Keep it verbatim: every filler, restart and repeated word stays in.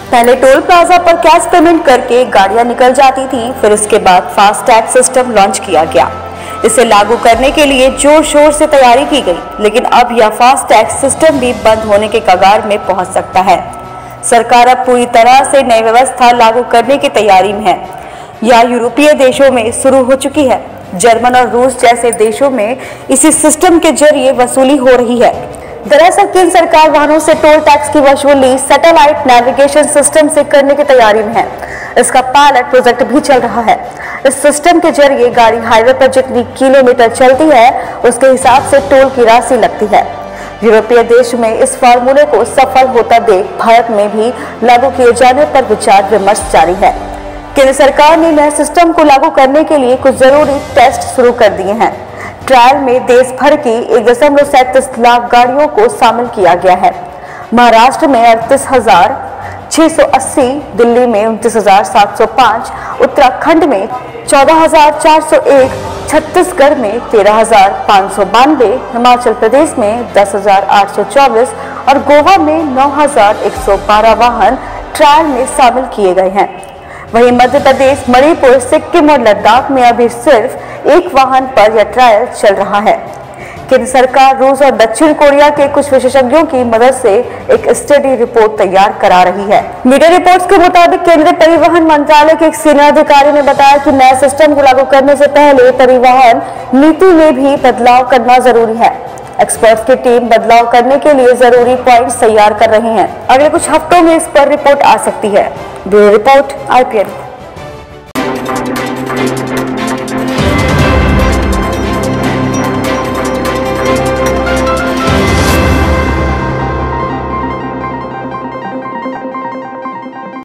पहले toll plaza पर cash payment करके गाड़ियां निकल जाती थी, फिर उसके बाद फास्टैग सिस्टम लॉन्च किया गया। इसे लागू करने के लिए जोर शोर से तैयारी की गई, लेकिन अब यह फास्टैग सिस्टम भी बंद होने के कगार में पहुंच सकता है। सरकार अब पूरी तरह से नई व्यवस्था लागू करने की तैयारी में है। यह यूरोपीय देशों में शुरू हो चुकी है। जर्मन और रूस जैसे देशों में इसी सिस्टम के जरिए वसूली हो रही है। दरअसल केंद्र सरकार वाहनों से टोल टैक्स की वसूली सैटेलाइट नेविगेशन सिस्टम से करने की तैयारी में है। इसका पायलट प्रोजेक्ट भी चल रहा है। इस सिस्टम के जरिए गाड़ी हाईवे पर जितनी किलोमीटर चलती है, उसके हिसाब से टोल की राशि लगती है। यूरोपीय देश में इस फार्मूले को सफल होता देख भारत में भी लागू किए जाने पर विचार विमर्श जारी है। केंद्र सरकार ने नए सिस्टम को लागू करने के लिए कुछ जरूरी टेस्ट शुरू कर दिए हैं। ट्रायल में देश भर की एक दशमलव सैंतीस लाख गाड़ियों को शामिल किया गया है। महाराष्ट्र में अड़तीस हजार छह सौ अस्सी, दिल्ली में उनतीस हजार सात सौ पाँच, उत्तराखंड में चौदह हजार चार सौ एक, छत्तीसगढ़ में तेरह हजार पाँच सौ बानवे, हिमाचल प्रदेश में दस हजार आठ सौ चौबीस और गोवा में नौ हजार एक सौ बारह वाहन ट्रायल में शामिल किए गए हैं। वहीं मध्य प्रदेश, मणिपुर, सिक्किम और लद्दाख में अभी सिर्फ एक वाहन पर यह ट्रायल चल रहा है। केंद्र सरकार रूस और दक्षिण कोरिया के कुछ विशेषज्ञों की मदद से एक स्टडी रिपोर्ट तैयार करा रही है। मीडिया रिपोर्ट्स के मुताबिक केंद्रीय परिवहन मंत्रालय के एक सीनियर अधिकारी ने बताया कि नए सिस्टम को लागू करने से पहले परिवहन नीति में भी बदलाव करना जरूरी है। एक्सपर्ट्स की टीम बदलाव करने के लिए जरूरी पॉइंट्स तैयार कर रहे हैं। अगले कुछ हफ्तों में इस पर रिपोर्ट आ सकती है। Bureau report I P N.